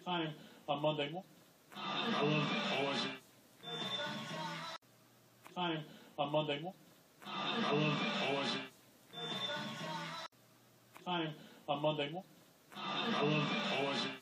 time on Monday morning. I love OSU. Time on Monday morning. I love OSU. Time on Monday morning. I love OSU.